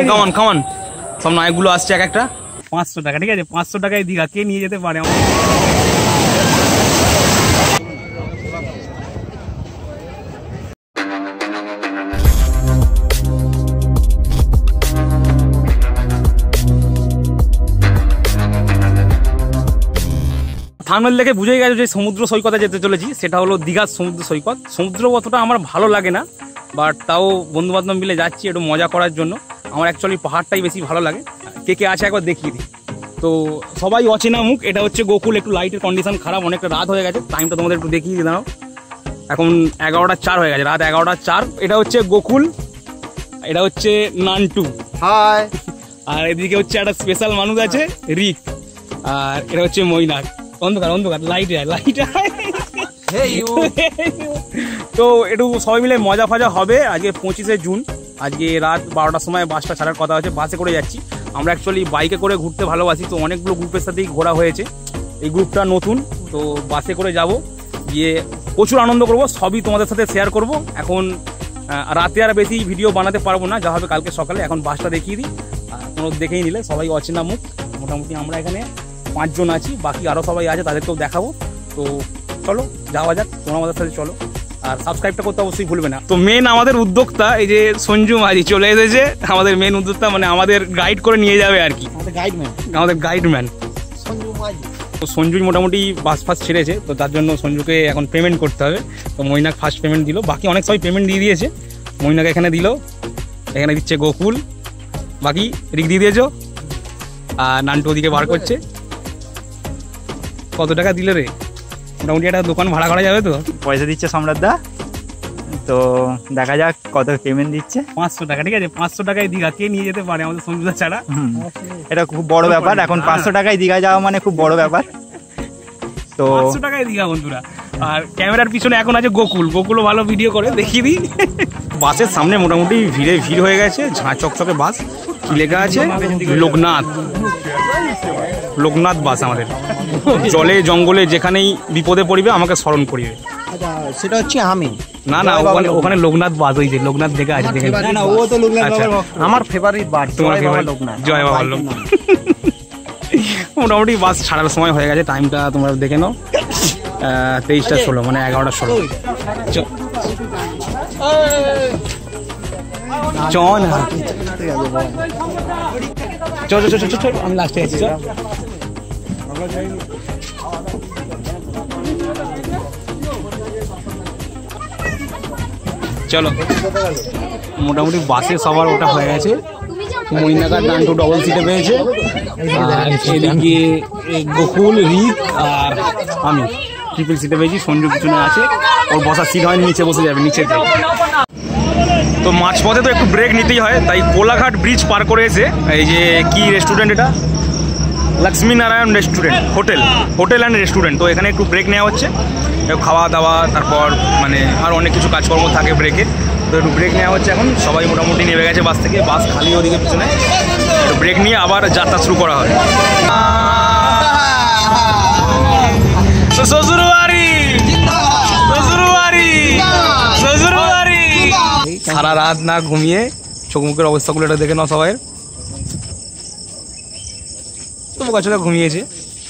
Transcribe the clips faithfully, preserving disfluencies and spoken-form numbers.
কামান কামান কামান সব নায়কগুলো আসছে এক একটা। পাঁচশো টাকা, ঠিক আছে, পাঁচশো টাকায় দীঘা কে নিয়ে যেতে পারে? থাম্বনেল দেখে বুঝেই গেছে যে সমুদ্র সৈকতে যেতে চলেছি, সেটা হলো দীঘার সমুদ্র সৈকত। সমুদ্র অতটা আমার ভালো লাগে না, বাট তাও বন্ধু বান্ধব মিলে যাচ্ছি একটু মজা করার জন্য। আমার অ্যাকচুয়ালি পাহাড়টাই বেশি ভালো লাগে। কে কে আছে একবার দেখিয়ে দিই। তো সবাই অচেনা মুখ, এটা হচ্ছে গোকুল। একটু লাইটের কন্ডিশন খারাপ, অনেকটা রাত হয়ে গেছে। টাইমটা তোমাদের একটু দেখিয়ে দিয়ে দাও, এখন এগারোটা চার হয়ে গেছে, রাত এগারোটা চার। এটা হচ্ছে গোকুল, এটা হচ্ছে নান্টু, হাই। আর এদিকে হচ্ছে একটা স্পেশাল মানুষ আছে, রিক। আর এটা হচ্ছে মৈনাক। অন্ধকার অন্ধকার, লাইট লাইট। তো একটু সবাই মিলে মজা ফজা হবে। আজকে পঁচিশে জুন, আজকে রাত বারোটার সময় বাসটা ছাড়ার কথা হচ্ছে। বাসে করে যাচ্ছি আমরা, অ্যাকচুয়ালি বাইকে করে ঘুরতে ভালোবাসি, তো অনেকগুলো গ্রুপের সাথেই ঘোরা হয়েছে। এই গ্রুপটা নতুন, তো বাসে করে যাব, গিয়ে প্রচুর আনন্দ করব, সবই তোমাদের সাথে শেয়ার করব। এখন রাতে আর বেশি ভিডিও বানাতে পারবো না, যা হবে কালকে সকালে। এখন বাসটা দেখিয়ে দিই, কোনো দেখেই নিলে সবাই অচেনা মুখ। মোটামুটি আমরা এখানে পাঁচজন আছি, বাকি আরও সবাই আছে, তাদেরকেও দেখাবো। তো চলো যাওয়া যাক, তোমরা আমাদের সাথে চলো। আর সাবস্ক্রাইবটা করতে অবশ্যই ভুলবে না। তো মেন আমাদের উদ্যোক্তা এই যে সঞ্জু মাঝি চলে এসেছে, আমাদের মেন উদ্যোক্তা, মানে আমাদের গাইড করে নিয়ে যাবে আর কি, আমাদের গাইডম্যান সঞ্জু মাঝি। তো সঞ্জুই মোটামুটি বাস ফাস ছেড়েছে, তো তার জন্য সঞ্জুকে এখন পেমেন্ট করতে হবে। তো মৈনাক ফার্স্ট পেমেন্ট দিল, বাকি অনেক সবাই পেমেন্ট দিয়ে দিয়েছে। মৈনাক এখানে দিল, এখানে দিচ্ছে গোকুল, বাকি রিক দিয়ে দিয়েছো। আর নান্টু ওদিকে বার করছে। কত টাকা দিলে রে? মোটামুটি একটা দোকান ভাড়া করা যাবে তো? পয়সা দিচ্ছে সম্রাট দা, তো দেখা যাক কত পেমেন্ট দিচ্ছে। পাঁচশো টাকা, ঠিক আছে, পাঁচশো টাকায় দীঘা কে নিয়ে যেতে পারে আমাদের সঞ্জুদা ছাড়া? এটা খুব বড় ব্যাপার, এখন পাঁচশো টাকায় দীঘা যাওয়া মানে খুব বড় ব্যাপার। তো পাঁচশো টাকায় দীঘা বন্ধুরা। আর ক্যামেরার পিছনে এখন আছে গোকুল, গোকুলও ভালো ভিডিও করে, দেখিয়ে দিই। বাসের সামনে মোটামুটি ভিড়ে ভিড় হয়ে গেছে, ঝাঁ চকচকে বাস। কি লেখা আছে? লোকনাথ, লোকনাথ বাস আমাদের। জলে জঙ্গলে যেখানেই বিপদে পড়বে আমাকে স্মরণ করিবে। সেটা হচ্ছে আমি না না, ওখানে ওখানে লোকনাথ বাস, ওই যে লোকনাথ দেখা আছে, দেখেন। আমার ফেভারিট বাস, তোমার ফেভারিট জয় বাবা লোকনাথ। মোটামুটি বাস ছাড়ার সময় হয়ে গেছে, টাইমটা তোমরা দেখে নাও, তেইশটা ষোলো, মানে এগারোটা ষোলো। চল চল চল চল চল, আমি লাস্টে আছি। চলো, মোটামুটি বাসে সবার ওটা হয়ে গেছে। মৈনাকার নান্টু ডবল সিটে পেয়েছে, আর এদিকে গোকুল, রিক আর আমি ট্রিপল সিটে পেয়েছি। সঞ্জু পিছনে আছে, ওর বসার সিট হয়নি, নিচে বসে যাবে, নিচে। তো মাঝপথে তো একটু ব্রেক নিতেই হয়, তাই কোলাঘাট ব্রিজ পার করে এসে এই যে কি রেস্টুরেন্ট, এটা Lakshmi Narayan restaurant, hotel hotel and restaurant. তো এখানে একটু ব্রেক নেওয়া হচ্ছে, খাওয়া দাওয়া, তারপর মানে আর অনেক কিছু কাজকর্ম থাকে ব্রেকে। তো একটু ব্রেক নেওয়া হচ্ছে এখন। সবাই মোটামুটি নেমে গেছে বাস থেকে, বাস খালি ওদিকে পিছনে। একটু ব্রেক নিয়ে আবার যাত্রা শুরু করা হয়। শ্বশুরবাড়ি শ্বশুরবাড়ি শ্বশুরবাড়ি। সারা রাত না ঘুমিয়ে চোখ মুখের অবস্থাগুলো এটা দেখে নাও সবাই। তো গাছটা ঘুমিয়েছে,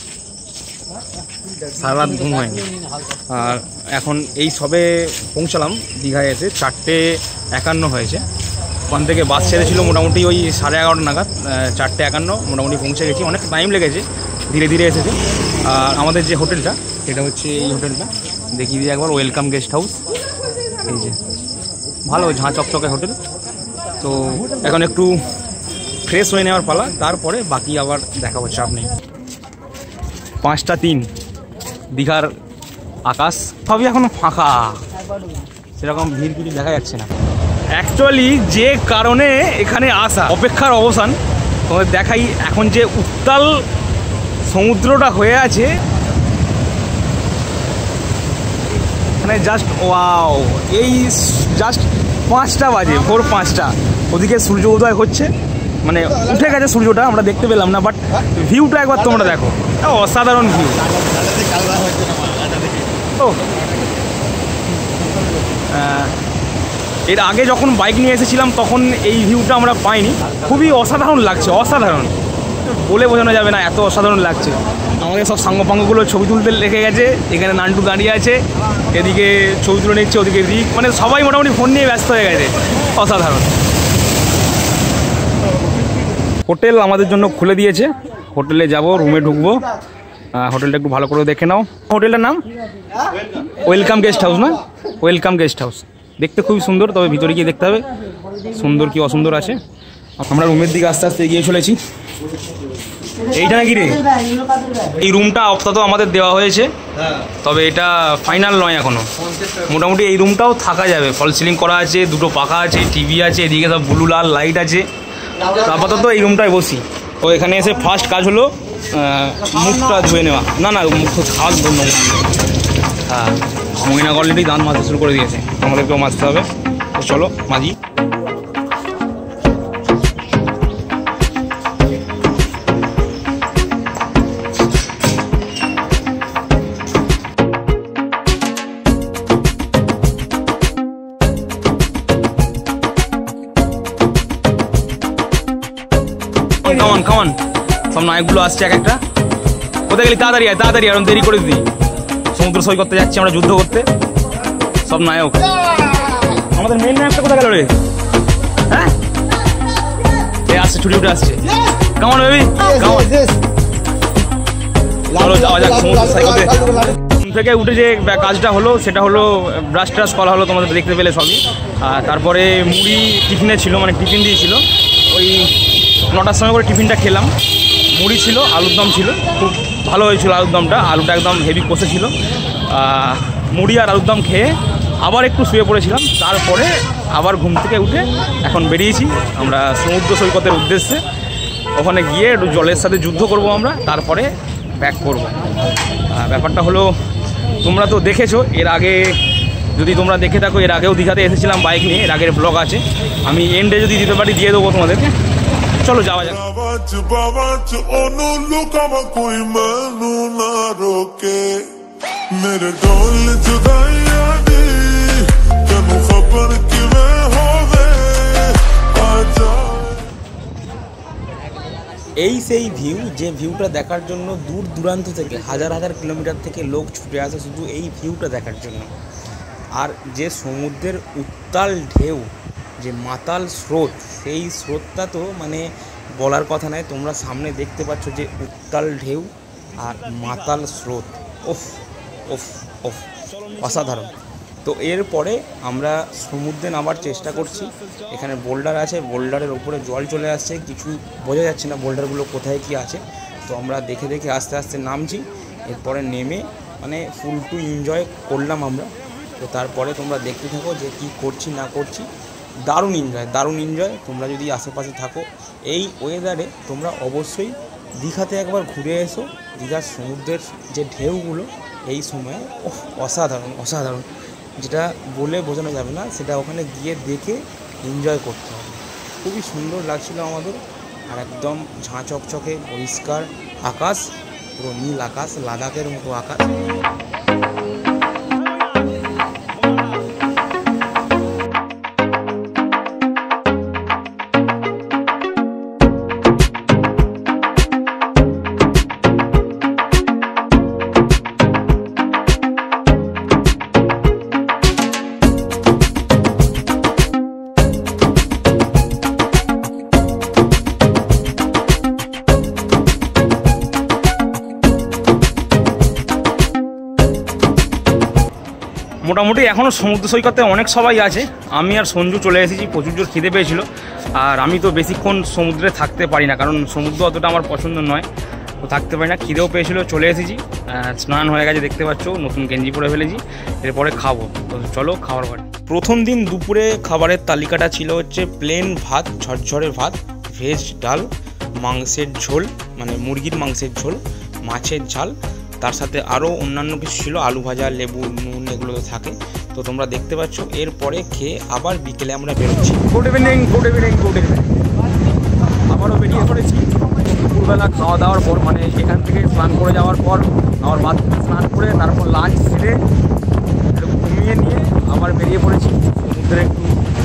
সারা রাত ঘুম হয়নি। আর এখন এই সবে পৌঁছালাম দীঘায় এসে, চারটে একান্ন হয়েছে। ওখান থেকে বাস ছেড়েছিল মোটামুটি ওই সাড়ে এগারোটা নাগাদ, চারটে একান্ন মোটামুটি পৌঁছে গেছি। অনেক টাইম লেগেছে, ধীরে ধীরে এসেছে। আর আমাদের যে হোটেলটা, এটা হচ্ছে এই হোটেলটা, দেখিয়ে দিই একবার, ওয়েলকাম গেস্ট হাউস। এই যে ভালো ঝাঁ চকচকে হোটেল। তো এখন একটু ফ্রেশ হয়ে নেওয়ার পালা, তারপরে বাকি আবার দেখা হচ্ছে। আপনি পাঁচটা তিন, দীঘার আকাশ সবই এখন ফাঁকা, সেরকম ভিড় কিছু দেখা যাচ্ছে না। অ্যাকচুয়ালি যে কারণে এখানে আসা, অপেক্ষার অবসান, তোমাদের দেখাই। এখন যে উত্তাল সমুদ্রটা হয়ে আছে এখানে, জাস্ট ওয়াও। এই জাস্ট পাঁচটা বাজে, ভোর পাঁচটা, ওদিকে সূর্য উদয় হচ্ছে, মানে উঠে গেছে সূর্যটা, আমরা দেখতে পেলাম না, বাট ভিউটা একবার তোমরা দেখো, অসাধারণ ভিউ। ও এর আগে যখন বাইক নিয়ে এসেছিলাম তখন এই ভিউটা আমরা পাইনি। খুবই অসাধারণ লাগছে, অসাধারণ বলে বোঝানো যাবে না, এত অসাধারণ লাগছে। আমাদের সব সাঙ্গপাঙ্গগুলো ছবি তুলতে লেগে গেছে। এখানে নান্টু দাঁড়িয়ে আছে, এদিকে ছবি তুলে নিচ্ছে, ওদিকে রিক, মানে সবাই মোটামুটি ফোন নিয়ে ব্যস্ত হয়ে গেছে। অসাধারণ। হোটেল আমাদের জন্য খুলে দিয়েছে, হোটেলে যাব, রুমে ঢুকবো। হোটেলটা একটু ভালো করে দেখে নাও। হোটেলটার নাম ওয়েলকাম গেস্ট হাউস না? Welcome guest house. দেখতে খুবই সুন্দর, তবে ভিতরে গিয়ে দেখতে হবে সুন্দর কি অসুন্দর আছে। আমরা রুমের দিকে আস্তে আস্তে এগিয়ে চলেছি। এইটা নাকি রে? এই রুমটা আপাতত আমাদের দেওয়া হয়েছে, তবে এটা ফাইনাল নয় এখনো। মোটামুটি এই রুমটাও থাকা যাবে। ফল সিলিং করা আছে, দুটো পাখা আছে, টিভি আছে, এদিকে সব ব্লু লাল লাইট আছে। আপাতত এই রুমটায় বসি। তো এখানে এসে ফার্স্ট কাজ হলো মুখটা ধুয়ে নেওয়া। না না মুখ হাত ধরুন। হ্যাঁ, মহিনা অলরেডি দাঁত মাজতে শুরু করে দিয়েছে, আমাদেরকেও মাজতে হবে। তো চলো মাজি। কামান কামান সব নায়কগুলো আসছে এক একটা। কোথায় গেলি? তাড়াতাড়ি আয়, তাড়াতাড়ি আর দেরি করে দিই। সমুদ্র সৈকতে যাচ্ছি আমরা যুদ্ধ করতে, সব নায়ক। আমাদের মেন নায়কটা কোথায় গেল রে? হ্যাঁ এ আসছে, ছুটি উঠে আসছে। কামান বেবি কামান। চলো যাওয়া যাক সমুদ্র সৈকতে। থেকে উঠে যে কাজটা হলো সেটা হলো ব্রাশ ট্রাশ করা হলো, তোমাদের দেখতে পেলে সবই। আর তারপরে মুড়ি টিফিনে ছিল, মানে টিফিন দিয়েছিল। ওই নটার সময় করে টিফিনটা খেলাম। মুড়ি ছিল, আলুর দম ছিল, খুব ভালো হয়েছিল আলুর দমটা। আলুটা একদম হেভি কষেছিল। মুড়ি আর আলুর দম খেয়ে আবার একটু শুয়ে পড়েছিলাম। তারপরে আবার ঘুম থেকে উঠে এখন বেরিয়েছি আমরা সমুদ্র সৈকতের উদ্দেশ্যে। ওখানে গিয়ে একটু জলের সাথে যুদ্ধ করব আমরা, তারপরে ব্যাক করব। ব্যাপারটা হলো তোমরা তো দেখেছো এর আগে, যদি তোমরা দেখে থাকো এর আগেও দীঘাতে এসেছিলাম বাইক নিয়ে, এর আগের ব্লগ আছে। আমি এন্ডে যদি দিতে পারি দিয়ে দেবো তোমাদেরকে। চলো যাওয়া যাক। এই সেই ভিউ, যে ভিউটা দেখার জন্য দূর দূরান্ত থেকে হাজার হাজার কিলোমিটার থেকে লোক ছুটে আসে শুধু এই ভিউটা দেখার জন্য। আর যে সমুদ্রের উত্তাল ঢেউ, যে মাতাল স্রোত, সেই স্রোতটা তো মানে বলার কথা নয়। তোমরা সামনে দেখতে পাচ্ছ যে উত্তাল ঢেউ আর মাতাল স্রোত, ওফ ওফ ওফ অসাধারণ। তো এরপরে আমরা সমুদ্রে নামার চেষ্টা করছি। এখানে বোল্ডার আছে, বোল্ডারের ওপরে জল চলে আসছে, কিছু বোঝা যাচ্ছে না বোল্ডারগুলো কোথায় কি আছে। তো আমরা দেখে দেখে আস্তে আস্তে নামছি। এরপরে নেমে মানে ফুল টু এনজয় করলাম আমরা। তো তারপরে তোমরা দেখতে থাকো যে কি করছি না করছি। দারুণ এনজয়, দারুণ এনজয়। তোমরা যদি আশেপাশে থাকো এই ওয়েদারে তোমরা অবশ্যই দীঘাতে একবার ঘুরে এসো। দীঘার সমুদ্রের যে ঢেউগুলো এই সময়ে অসাধারণ অসাধারণ, যেটা বলে বোঝানো যাবে না। সেটা ওখানে গিয়ে দেখে এনজয় করতে হবে। খুবই সুন্দর লাগছিল আমাদের। আর একদম ঝাঁ চকচকে পরিষ্কার আকাশ, পুরো নীল আকাশ, লাদাখের মতো আকাশ। মোটামুটি এখনও সমুদ্র সৈকতে অনেক সবাই আছে। আমি আর সঞ্জু চলে এসেছি, প্রচুর জোর খিদে পেয়েছিল। আর আমি তো বেশিক্ষণ সমুদ্রে থাকতে পারি না, কারণ সমুদ্র অতটা আমার পছন্দ নয়, তো থাকতে পারি না। খিদেও পেয়েছিল, চলে এসেছি। স্নান হয়ে গেছে দেখতে পাচ্ছ, নতুন গেঞ্জি পরে ফেলেছি। এরপরে খাবো, তো চলো খাবার ঘরে। প্রথম দিন দুপুরে খাবারের তালিকাটা ছিল হচ্ছে প্লেন ভাত, ঝরঝরে ভাত, ভেজ ডাল, মাংসের ঝোল মানে মুরগির মাংসের ঝোল, মাছের ঝাল, তার সাথে আরও অন্যান্য কিছু ছিল, আলু ভাজা, লেবু, নুন, এগুলো তো থাকে। তো তোমরা দেখতে পাচ্ছ। এরপরে খেয়ে আবার বিকেলে আমরা বেরোচ্ছি। Good evening, good evening, good evening. আবারও বেরিয়ে পড়েছি দুপুরবেলা খাওয়া দাওয়ার পর, মানে সেখান থেকে স্নান করে যাওয়ার পর আবার বাথরুমে স্নান করে তারপর লাঞ্চ সেরে একটু ঘুমিয়ে নিয়ে আবার বেরিয়ে পড়েছি সমুদ্রে একটু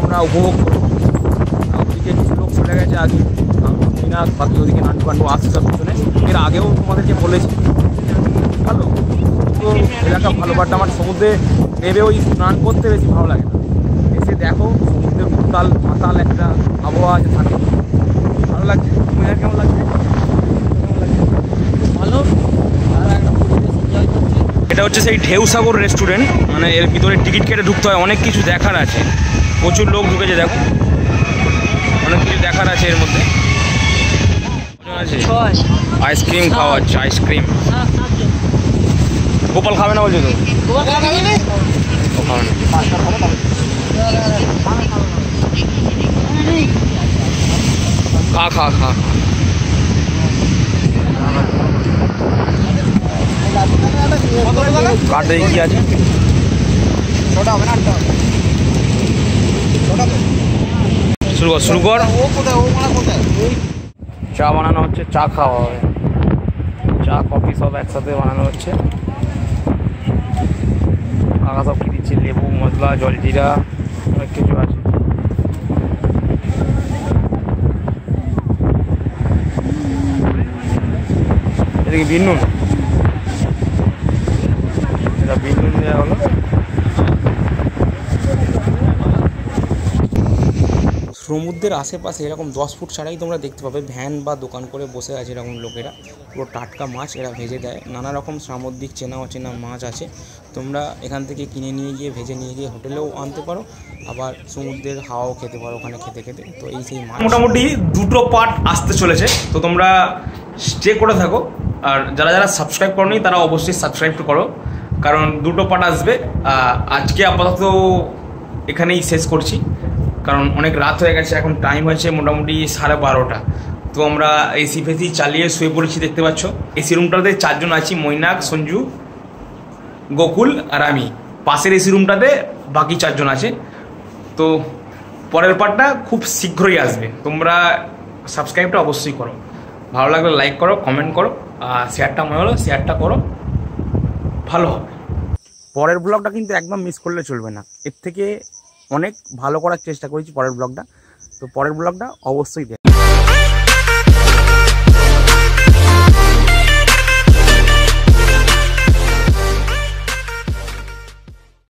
আমরা উপভোগ করবো। ওদিকে কিছু লোক চলে গেছে আগে, না বাকি ওদিকে নান্টু কান্টু আসছে সব পিছনে। এর আগেও তোমাদেরকে বলেছি ভালো তো এলাকা ভালো, বাট আমার সমুদ্রে নেবে ওই স্নান করতে বেশি ভালো লাগে না। এসে দেখো সমুদ্রের উত্তাল মাতাল একটা আবহাওয়া আছে, থাকে ভালো লাগছে। তোমার কেমন লাগছে? ভালো। এটা হচ্ছে সেই ঢেউসাগর রেস্টুরেন্ট, মানে এর ভিতরে টিকিট কেটে ঢুকতে হয়, অনেক কিছু দেখার আছে, প্রচুর লোক ঢুকেছে দেখো, অনেক কিছু দেখার আছে এর মধ্যে। আইসক্রিম খাওয়া হচ্ছে, আইসক্রিম। গোপাল খাবে না বলছো তো? ও খাবে না। খা খা খা কাটে কি আছে? শুরু কর শুরু কর। চা বানানো হচ্ছে, চা খাওয়া হবে, চা কফি সব একসাথে বানানো হচ্ছে। কাকা সব কি দিচ্ছে, লেবু, মশলা, জলজিরা, অনেক কিছু আছে। এদিকে বিনুন, এটা বিনুন দেওয়া হলো। সমুদ্রের আশেপাশে এরকম দশ ফুট ছাড়াই তোমরা দেখতে পাবে ভ্যান বা দোকান করে বসে আছে এরকম লোকেরা, পুরো টাটকা মাছ এরা ভেজে দেয়। নানা রকম সামুদ্রিক চেনা অচেনা মাছ আছে, তোমরা এখান থেকে কিনে নিয়ে গিয়ে ভেজে নিয়ে গিয়ে হোটেলেও আনতে পারো, আবার সমুদ্রের হাওয়াও খেতে পারো ওখানে খেতে খেতে। তো এই সেই মাছ মোটামুটি দুটো পার্ট আসতে চলেছে, তো তোমরা স্টে করে থাকো। আর যারা যারা সাবস্ক্রাইব করোনি তারা অবশ্যই সাবস্ক্রাইব করো, কারণ দুটো পার্ট আসবে। আজকে আপাতত এখানেই শেষ করছি, কারণ অনেক রাত হয়ে গেছে, এখন টাইম হয়েছে মোটামুটি সাড়ে বারোটা। তো আমরা এসি ফেসি চালিয়ে শুয়ে পড়েছি, দেখতে পাচ্ছ। এসি রুমটাতে চারজন আছি, মৈনাক, সঞ্জু, গোকুল আর আমি। পাশের এসি রুমটাতে বাকি চারজন আছে। তো পরের পার্টটা খুব শীঘ্রই আসবে, তোমরা সাবস্ক্রাইবটা অবশ্যই করো, ভালো লাগলে লাইক করো, কমেন্ট করো, আর শেয়ারটা মনে হলো শেয়ারটা করো, ভালো হবে। পরের ব্লগটা কিন্তু একদম মিস করলে চলবে না, এর থেকে অনেক ভালো করার চেষ্টা করেছি পরের ব্লগটা। তো পরের ব্লগটা অবশ্যই দেখ।